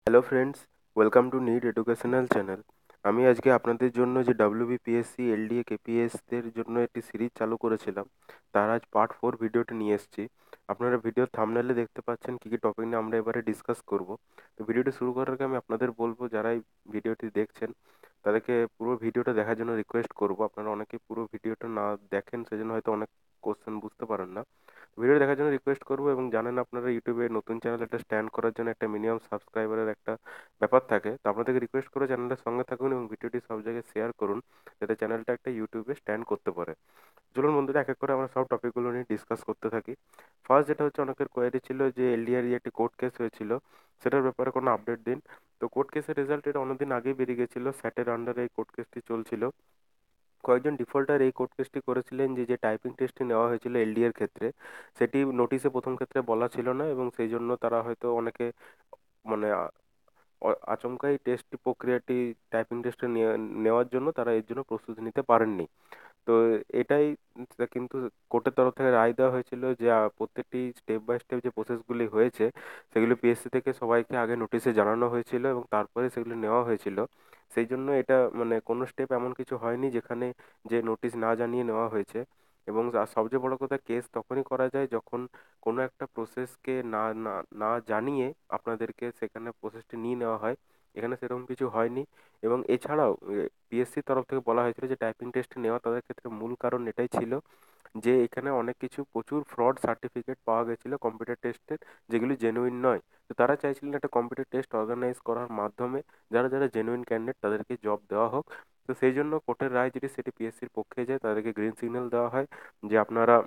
Hello friends, welcome to NEET educational channel. আমি আজকে আপনাদের জন্য যে ডাব্লিউবিপিএসসি এলডিএ কেপিএসদের জন্য একটি সিরিজ চালু করেছিলাম, তার আজ পার্ট 4 ভিডিওটি নিয়ে এসেছি। আপনারা ভিডিওর থাম্বনেলে দেখতে পাচ্ছেন কী কী টপিক নিয়ে আমরা এবারে ডিসকাস করব। তো ভিডিওটি শুরু করার আগে আমি আপনাদের বলবো, যারা এই ভিডিওটি দেখছেন তাদেরকে পুরো ভিডিওটা দেখার জন্য রিকোয়েস্ট করব। আপনারা অনেকেই পুরো ভিডিওটা না দেখেন, সেজন্য হয়তো অনেক কোশ্চেন বুঝতে পারেন না। ভিডিও দেখার জন্য রিকোয়েস্ট করবো, এবং জানেন আপনারা ইউটিউবে নতুন চ্যানেল একটা স্ট্যান্ড করার জন্য একটা মিনিমাম সাবস্ক্রাইবারের একটা ব্যাপার থাকে। তো আপনাদেরকে রিকোয়েস্ট করে চ্যানেলটার সঙ্গে থাকুন এবং ভিডিওটি সব জায়গায় শেয়ার করুন, যাতে চ্যানেলটা একটা ইউটিউবে স্ট্যান্ড করতে পারে। চলুন বন্ধুরা, এক এক করে আমরা সব টপিকগুলো নিয়ে ডিসকাস করতে থাকি। ফার্স্ট যেটা হচ্ছে, অনেকের কোয়ারি ছিল যে এলডিআর একটি কোর্ট কেস হয়েছিল, সেটার ব্যাপারে কোনো আপডেট দিন। তো কোর্ট কেসের রেজাল্ট এটা অনেকদিন আগেই বেরিয়ে গেছিলো। স্যাটের আন্ডারে এই কোর্ট কেসটি চলছিল। কয়েকজন ডিফল্টার এই কোর্ট কেসটি করেছিলেন যে যে টাইপিং টেস্টটি নেওয়া হয়েছিল এলডিএর ক্ষেত্রে, সেটি নোটিশে প্রথম ক্ষেত্রে বলা ছিল না, এবং সেই জন্য তারা হয়তো অনেকে মানে আচমকাই টেস্ট প্রক্রিয়াটি টাইপিং টেস্টে নেওয়ার জন্য তারা এর জন্য প্রস্তুতি নিতে পারেননি। তো এটাই কিন্তু কোর্টের তরফ থেকে রায় দেওয়া হয়েছিল যে প্রত্যেকটি স্টেপ বাই স্টেপ যে প্রসেসগুলি হয়েছে সেগুলো পিএসসি থেকে সবাইকে আগে নোটিশে জানানো হয়েছিল এবং তারপরে সেগুলো নেওয়া হয়েছিল। সেই জন্য এটা কোনো স্টেপ এমন কিছু হয়নি যেখানে যে নোটিশ না জানিয়ে নেওয়া হয়েছে। এবং সবচেয়ে বড় কথা, কেস তখনই করা যায় যখন কোনো একটা প্রসেসকে না না না জানিয়ে আপনাদেরকে সেখানে প্রসেসটি নিয়ে নেওয়া হয়। এখানে সেরকম কিছু হয়নি। এবং এছাড়াও পিএসসির তরফ থেকে বলা হয়েছিল যে টাইপিং টেস্ট নেওয়া তাদের ক্ষেত্রে মূল কারণ এটাই ছিল যে এখানে অনেক কিছু প্রচুর ফ্রড সার্টিফিকেট পাওয়া গেছিল কম্পিউটার টেস্টের, যেগুলি জেনুইন নয়। তো তারা চাইছিলেন একটা কম্পিউটার টেস্ট অর্গানাইজ করার মাধ্যমে যারা যারা জেনুইন ক্যান্ডিডেট তাদেরকে জব দেওয়া হোক। তো সেই জন্য কোর্টের রায় যেটি সেটি পিএসসির পক্ষে যায়, তাদেরকে গ্রিন সিগন্যাল দেওয়া হয় যে আপনারা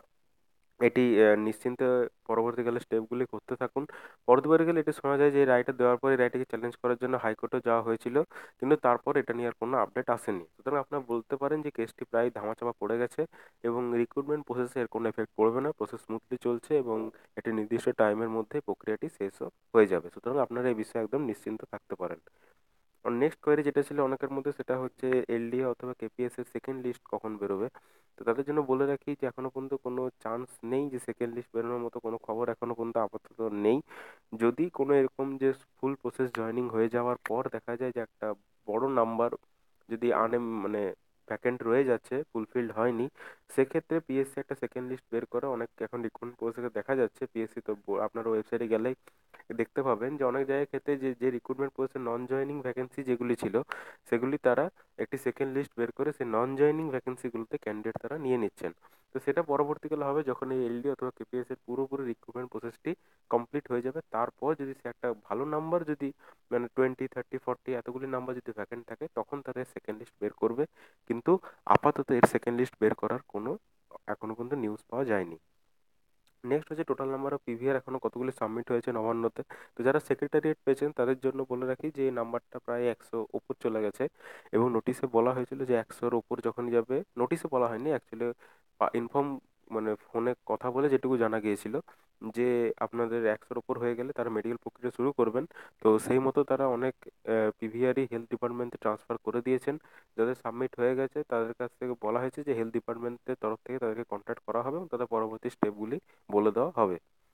এটি নিশ্চিন্তে পরবর্তীকালে স্টেপগুলি করতে থাকুন। পরবর্তীকালে এটি শোনা যায় যে এই রায়টা দেওয়ার পরে রায়টিকে চ্যালেঞ্জ করার জন্য হাইকোর্টে যাওয়া হয়েছিল, কিন্তু তারপর এটা নিয়ে আর কোনো আপডেট আসেনি। সুতরাং আপনারা বলতে পারেন যে কেসটি প্রায় ধামাচাপা পড়ে গেছে, এবং রিক্রুটমেন্ট প্রসেসে এর কোনো এফেক্ট পড়বে না। প্রসেস স্মুথলি চলছে এবং একটি নির্দিষ্ট টাইমের মধ্যে প্রক্রিয়াটি শেষও হয়ে যাবে। সুতরাং আপনারা এই বিষয়ে একদম নিশ্চিন্ত থাকতে পারেন। আর নেক্সট কোয়েরি যেটা ছিল অনেকের মধ্যে, সেটা হচ্ছে এলডিএ অথবা কেপিএস এর সেকেন্ড লিস্ট কখন বেরোবে। তো তাদের জন্য বলে রাখি যে এখনো পর্যন্ত কোনো চান্স নেই, যে সেকেন্ড লিস্ট বেরোনোর মতো কোনো খবর এখনো পর্যন্ত আপাতত নেই। যদি কোনো এরকম যে ফুল প্রসেস জয়েনিং হয়ে যাওয়ার পর দেখা যায় যে একটা বড় নাম্বার যদি ভ্যাকেন্ট রয়ে যাচ্ছে, ফুলফিলড হয়নি, সেক্ষেত্রে পিএসসি একটা সেকেন্ড লিস্ট বের করে অনেক এখন রিক্রুটমেন্ট প্রসেসে দেখা যাচ্ছে। পিএসসি তো আপনার ওয়েবসাইটে গেলেই দেখতে পাবেন যে অনেক জায়গায় ক্ষেত্রে যে যে রিক্রুটমেন্ট প্রসেসে নন জয়েনিং ভ্যাকেন্সি যেগুলি ছিল, সেগুলি তারা একটি সেকেন্ড লিস্ট বের করে সেই নন জয়েনিং ভ্যাকেন্সিগুলোতে ক্যান্ডিডেট তারা নিয়ে নিচ্ছেন। তো সেটা পরবর্তীকালে হবে যখন এই এলডি অথবা কেপিএস এর পুরোপুরি রিক্রুটমেন্ট প্রসেসটি কমপ্লিট হয়ে যাবে। তারপর যদি সে একটা ভালো নাম্বার, যদি 20, 30, 40 এতগুলি নাম্বার যদি ভ্যাকেন্ট থাকে, তখন তারা সেকেন্ড লিস্ট বের করবে। কিন্তু আপাতত এর সেকেন্ড লিস্ট বের করার কোনো এখনো পর্যন্ত নিউজ পাওয়া যায়নি। নেক্সট হচ্ছে টোটাল নাম্বার অফ পিভিআর এখনো কতগুলি সাবমিট হয়েছে নবান্নতে। তো যারা সেক্রেটারিয়েট পেয়েছেন তাদের জন্য বলে রাখি যে এই নাম্বারটা প্রায় 100 উপর চলে গেছে, এবং নোটিশে বলা হয়েছিল যে 100-র উপর যখনই যাবে, নোটিশে বলা হয়নি অ্যাকচুয়ালি, ইনফর্ম ফোনে কথা বলে যেটুকু জানা গিয়েছিল যে আপনাদের 100-র উপর হয়ে গেলে তারা মেডিকেল প্রক্রিয়া শুরু করবেন। তো সেই মতো তারা অনেক পিভিআরই হেলথ ডিপার্টমেন্টে ট্রান্সফার করে দিয়েছেন। যাদের সাবমিট হয়ে গেছে তাদের কাছ থেকে বলা হয়েছে যে হেলথ ডিপার্টমেন্টের তরফ থেকে তাদেরকে কন্ট্যাক্ট করা হবে এবং তাদের পরবর্তী স্টেপগুলি বলে দেওয়া হবে।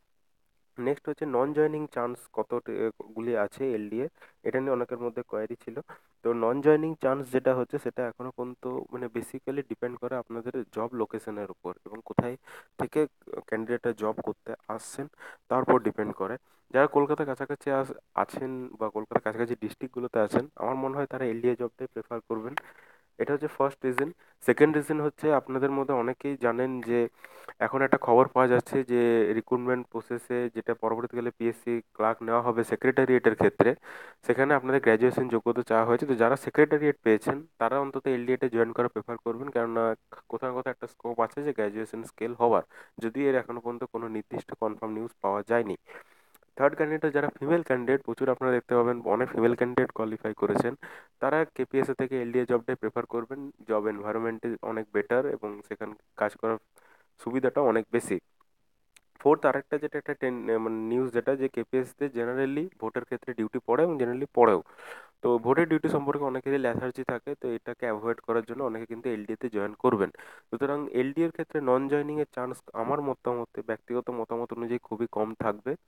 নেক্সট হচ্ছে নন জয়েনিং চান্স গুলি আছে এলডিএ, এটা নিয়ে অনেকের মধ্যে কোয়ারি ছিল। তো নন জয়েনিং চান্স যেটা হচ্ছে সেটা এখনো পর্যন্ত বেসিক্যালি ডিপেন্ড করে আপনাদের জব লোকেশনের উপর এবং কোথায় থেকে ক্যান্ডিডেটরা জব করতে আসছেন তার উপর ডিপেন্ড করে। যারা কলকাতার কাছাকাছি আছেন বা কলকাতার কাছাকাছি ডিস্ট্রিক্টগুলোতে আছেন, আমার মনে হয় তারা এলডিএ জবটাই প্রেফার করবেন। এটা হচ্ছে ফার্স্ট রিজন। সেকেন্ড রিজন হচ্ছে, আপনাদের মধ্যে অনেকেই জানেন যে এখন একটা খবর পাওয়া যাচ্ছে যে রিক্রুটমেন্ট প্রসেসে যেটা পরবর্তীকালে পিএসসি ক্লার্ক নেওয়া হবে সেক্রেটারিয়েটের ক্ষেত্রে, সেখানে আপনাদের গ্র্যাজুয়েশন যোগ্যতা চাওয়া হয়েছে। তো যারা সেক্রেটারিয়েট পেয়েছেন তারা অন্তত এলডিএতে জয়েন করা প্রেফার করবেন, কেননা কোথাও না কোথাও একটা স্কোপ আছে যে গ্র্যাজুয়েশন স্কেল হওয়ার, যদি এর এখনো পর্যন্ত কোনো নির্দিষ্ট কনফার্ম নিউজ পাওয়া যায়নি। থার্ড ক্যান্ডিডেট যারা ফিমেল ক্যান্ডিডেট, প্রচুর আপনারা দেখতে পাবেন অনেক ফিমেল ক্যান্ডিডেট কোয়ালিফাই করেছেন, তারা কেপিএসএ থেকে এলডিএ জবটাই প্রেফার করবেন। জব এনভায়রনমেন্ট অনেক বেটার এবং সেখানে কাজ করার সুবিধাটা অনেক বেশি। ফোর্থ আরেকটা যেটা একটা নিউজ, যেটা যে কেপিএসসিতে জেনারেলি ভোটের ক্ষেত্রে ডিউটি পড়ে এবং জেনারেলি পড়েও। তো ভোটের ডিউটি সম্পর্কে অনেকেরই ল্যাথার্জি থাকে, তো এটাকে অ্যাভয়েড করার জন্য অনেকে কিন্তু এলডিএতে জয়েন করবেন। সুতরাং এলডি এর ক্ষেত্রে নন জয়েনিং এর চান্স আমার মতামতে, ব্যক্তিগত মতামত অনুযায়ী খুবই কম থাকবে।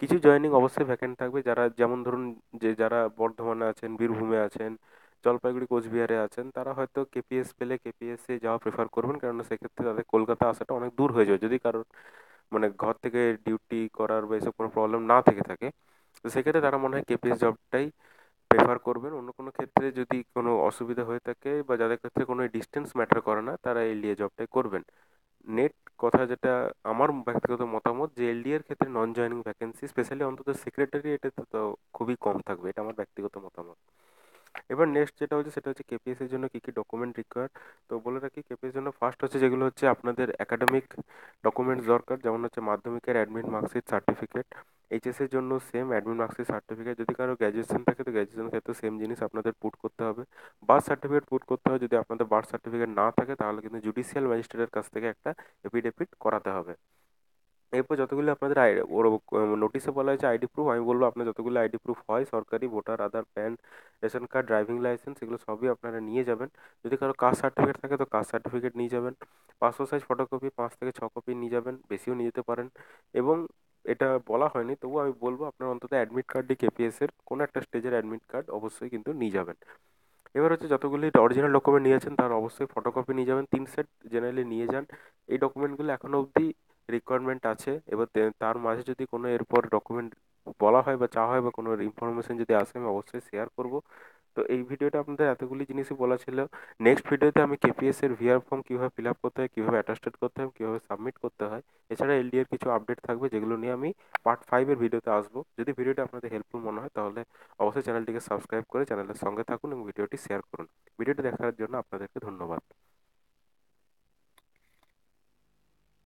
কিছু জয়েনিং অবশ্যই ভ্যাকেন্ট থাকবে, যারা যেমন ধরুন যে যারা বর্ধমানে আছেন, বীরভূমে আছেন, জলপাইগুড়ি, কোচবিহারে আছেন, তারা হয়তো কেপিএস পেলে কেপিএসে যাওয়া প্রেফার করবেন, কেননা সেক্ষেত্রে তাদের কলকাতা আসাটা অনেক দূর হয়ে যাবে, যদি কারোর মানে ঘর থেকে ডিউটি করার বা এসব কোনো প্রবলেম না থেকে থাকে। তো সেক্ষেত্রে তারা মনে হয় কেপিএস জবটাই প্রেফার করবেন। অন্য কোনো ক্ষেত্রে যদি কোনো অসুবিধা হয়ে থাকে বা যাদের ক্ষেত্রে কোনো ডিস্টেন্স ম্যাটার করে না, তারা এলডিএ জবটাই করবেন। নেট কথা যেটা আমার ব্যক্তিগত মতামত, যে এলডি এর ক্ষেত্রে নন জয়নিং ভ্যাকেন্সি স্পেশালি অন্তত সেক্রেটারি এটাতে তো খুবই কম থাকবে, এটা আমার ব্যক্তিগত মতামত। এবার নেক্সট যেটা হচ্ছে সেটা হচ্ছে কেপিএস এর জন্য কি কি ডকুমেন্ট রিকোয়ার। তো বলে রাখি, কেপিএস এর জন্য ফার্স্ট হচ্ছে যেগুলো হচ্ছে আপনাদের একাডেমিক ডকুমেন্টস দরকার, যেমন হচ্ছে মাধ্যমিকের অ্যাডমিট মার্কশিট সার্টিফিকেট। এইচএস এর জন্য সেম অ্যাডমিট মার্কশিট সার্টিফিকেট, যদি কারো গ্র্যাজুয়েশন থাকে তো গ্র্যাজুয়েশন ক্ষেত্রে সেম জিনিস আপনাদের পুট করতে হবে। বার্থ সার্টিফিকেট পুট করতে হবে, যদি আপনাদের বার্থ সার্টিফিকেট না থাকে তাহলে কিন্তু জুডিশিয়াল ম্যাজিস্ট্রেটের কাছ থেকে একটা এফিডেভিট করাতে হবে। এরপর যতগুলো আপনাদের ওর নোটিশে বলা হয়েছে আইডি প্রুফ, আমি বলবো আপনার যতগুলো আইডি প্রুফ হয় সরকারি, voter, Aadhaar, PAN, ration card, driving licence, এগুলো সবই আপনারা নিয়ে যাবেন। যদি কারো কাস্ট সার্টিফিকেট থাকে তো কাস্ট সার্টিফিকেট নিয়ে যাবেন। পাসপোর্ট সাইজ ফটোকপি 5 থেকে 6 কপি নিয়ে যাবেন, বেশিও নিয়ে যেতে পারেন। এবং এটা বলা হয়নি তবুও আমি বলবো আপনার অন্তত অ্যাডমিট কার্ডটি কেপিএস এর কোনো একটা স্টেজের অ্যাডমিট কার্ড অবশ্যই কিন্তু নিয়ে যাবেন। এবার হচ্ছে যতগুলি অরিজিনাল ডকুমেন্ট নিয়েছেন তার অবশ্যই ফটোকপি নিয়ে যাবেন, 3 সেট জেনারেলি নিয়ে যান। এই ডকুমেন্টগুলো এখনো অবধি রিকোয়ারমেন্ট আছে। এবার তার মাঝে যদি কোনো এরপর ডকুমেন্ট বলা হয় বা চাওয়া হয় বা কোনো ইনফরমেশন যদি আসে আমি অবশ্যই শেয়ার করব। তো এই ভিডিওটা আপনাদের এতগুলি জিনিসই বলা ছিল। নেক্সট ভিডিওতে আমি কেপিএস এর ভিআর ফর্ম কীভাবে ফিল আপ করতে হয়, কীভাবে অ্যাটাস্টেড করতে হয়, কীভাবে সাবমিট করতে হয়, এছাড়া এলডি এর কিছু আপডেট থাকবে যেগুলো নিয়ে আমি পার্ট 5 এর ভিডিওতে আসবো। যদি ভিডিওটা আপনাদের হেল্পফুল মনে হয় তাহলে অবশ্যই চ্যানেলটিকে সাবস্ক্রাইব করে চ্যানেলের সঙ্গে থাকুন এবং ভিডিওটি শেয়ার করুন। ভিডিওটি দেখার জন্য আপনাদেরকে ধন্যবাদ।